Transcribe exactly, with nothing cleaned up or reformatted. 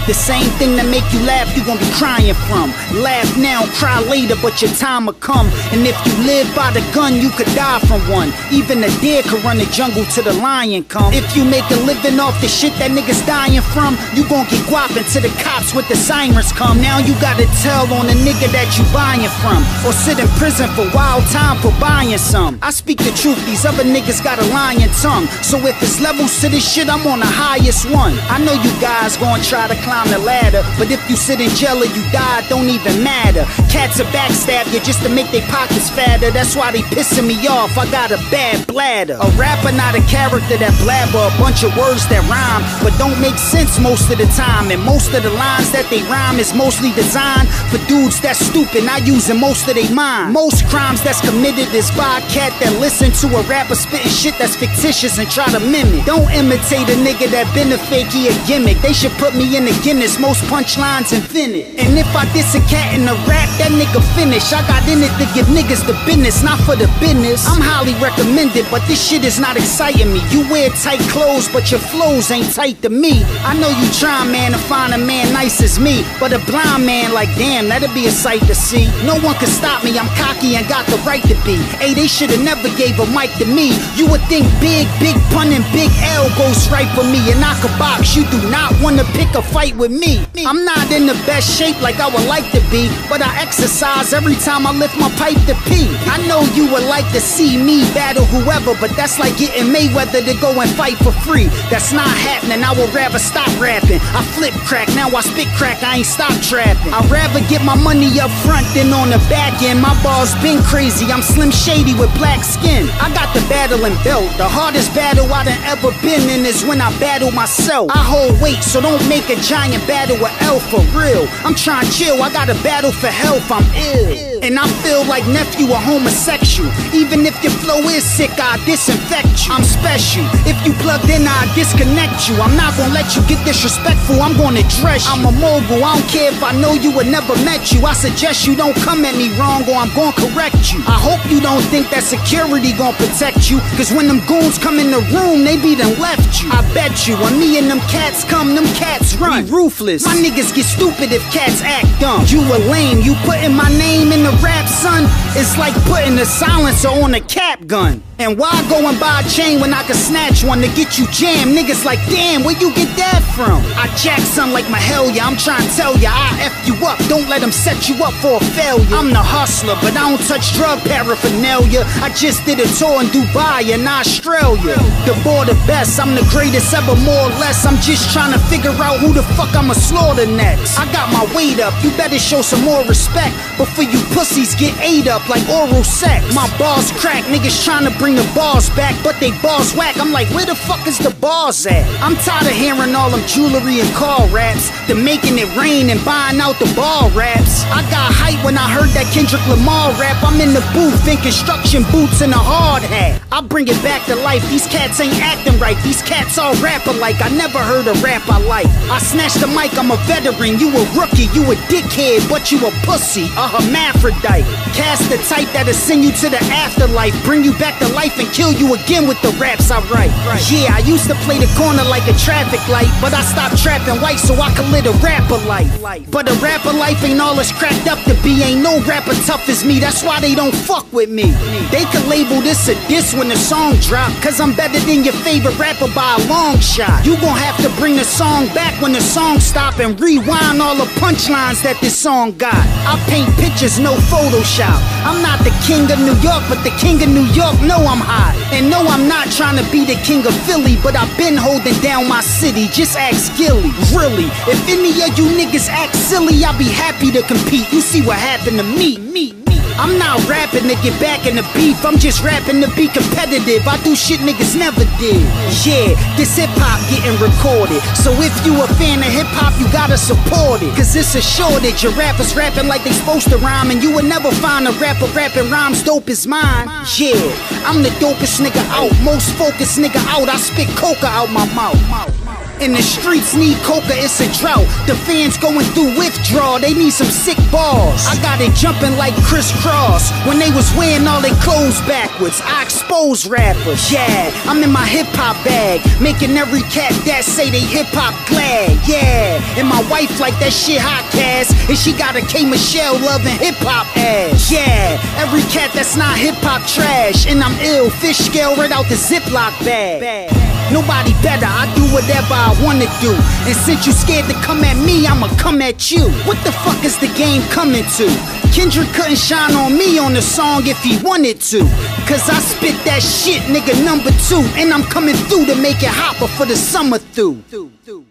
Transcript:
The same thing that make you laugh, you gon' be crying from. Laugh now, cry later, but your time will come. And if you live by the gun, you could die from one. Even a deer could run the jungle till the lion come. If you make a living off the shit that niggas dying from, you gon' get guap until the cops with the sirens come. Now you gotta tell on the nigga that you buying from, or sit in prison for wild time for buying some. I speak the truth, these other niggas got a lying tongue. So if it's levels to this shit, I'm on the highest one. I know you guys gon' try to climb the ladder, but if you sit in jail or you die, it don't even matter. Cats will backstab you just to make their pockets fatter. That's why they pissing me off, I got a bad bladder. A rapper not a character that blabber a bunch of words that rhyme but don't make sense most of the time. And most of the lines that they rhyme is mostly designed for dudes that's stupid, not using most of their mind. Most crimes that's committed is by a cat that listen to a rapper spitting shit that's fictitious and try to mimic. Don't imitate a nigga that been a fake, he a gimmick. They should put me in the Guinness, most punchlines invented. And if I diss a cat in the rap, that nigga finish. I got in it to give niggas the business, not for the business. I'm highly recommended, but this shit is not exciting me. You wear tight clothes, but your flows ain't tight to me. I know you trying, man, to find a man nice as me, but a blind man like, damn, that'd be a sight to see. No one can stop me, I'm cocky and got the right to be. Hey, they should've never gave a mic to me. You would think big, big pun and big L goes right for me, and I could box. You do not wanna pick a fight with me. I'm not in the best shape like I would like to be, but I exercise every time I lift my pipe to pee. I know you would like to see me battle whoever, but that's like getting Mayweather to go and fight for free. That's not happening, I would rather stop rapping. I flip crack, now I spit crack, I ain't stop trapping. I'd rather get my money up front than on the back end. My bars been crazy, I'm Slim Shady with black skin. I got the battling belt, the hardest battle I done ever been in is when I battle myself. I hold weight, so don't make a giant battle with L for real. I'm trying chill, I got a battle for health, I'm ill. And I feel like nephew a homosexual. Even if your flow is sick, I disinfect you. I'm special, if you plugged in, I disconnect you. I'm not gonna let you get disrespectful, I'm gonna dress you. I'm a mogul, I don't care if I know you or never met you. I suggest you don't come at me wrong or I'm gonna correct you. I hope you don't think that security gonna protect you, cause when them goons come in the room, they be done left you. I bet you, when me and them cats come, them cats run. We ruthless, my niggas get stupid if cats act dumb. You a lame, you putting my name in the rap, son, it's like putting a silencer on a cap gun. And why go and buy a chain when I can snatch one to get you jammed? Niggas like, damn, where you get that from? I jack son like Mahalia, I'm trying to tell ya, I F you up, don't let them set you up for a failure. I'm the hustler, but I don't touch drug paraphernalia. I just did a tour in Dubai and Australia. The border best, I'm the greatest ever, more or less. I'm just trying to figure out who the fuck I'ma slaughter next. I got my weight up, you better show some more respect before you pussies get ate up like oral sex. My bars crack, niggas trying to bring the bars back, but they bars whack. I'm like, where the fuck is the bars at? I'm tired of hearing all them jewelry and car raps, the making it rain and buying out the bar raps. I got hype when I heard that Kendrick Lamar rap. I'm in the booth in construction boots and a hard hat. I bring it back to life, these cats ain't acting right. These cats all rap alike, I never heard a rap I like. I snatched the mic, I'm a veteran, you a rookie, you a dickhead, but you a pussy, a hermaphrodite. Cast the type that'll send you to the afterlife, bring you back to life and kill you again with the raps I write. Right. Yeah, I used to play the corner like a traffic light, but I stopped trapping white so I could live a rapper life. But a rapper life ain't all it's cracked up to be. Ain't no rapper tough as me, that's why they don't fuck with me. They could label this a diss when the song drop, cause I'm better than your favorite rapper by a long shot. You gon' have to bring the song back when the song stop and rewind all the punchlines that this song got. I paint pictures, no Photoshop. I'm not the king of New York, but the king of New York know I'm hot. And no, I'm not trying to be the king of Philly, but I've been holding down my city, just ask Gilly. Really, if any of you niggas act silly, I'll be happy to compete. You see what happened to me, me, me. I'm not rapping to get back in the beef, I'm just rapping to be competitive. I do shit niggas never did. Yeah, this hip-hop getting recorded, so if you a fan of hip-hop, you gotta support it. Cause it's a shortage, your rappers rapping like they supposed to rhyme, and you will never find a rapper rapping rhymes dope as mine. Yeah, I'm the dopest nigga out, most focused nigga out, I spit coca out my mouth. And the streets need coca, it's a drought. The fans going through withdrawal, they need some sick balls. I got it jumping like crisscross when they was wearing all their clothes backwards. I expose rappers, yeah, I'm in my hip-hop bag, making every cat that say they hip-hop glad, yeah. And my wife like that shit hot cast, and she got a K Michelle loving hip-hop ass, yeah. Every cat that's not hip-hop trash, and I'm ill, fish scale right out the Ziploc bag. Nobody better, I do whatever I wanna do. And since you scared to come at me, I'ma come at you. What the fuck is the game coming to? Kendrick couldn't shine on me on the song if he wanted to, cause I spit that shit, nigga, number two. And I'm coming through to make it hot before the summer through.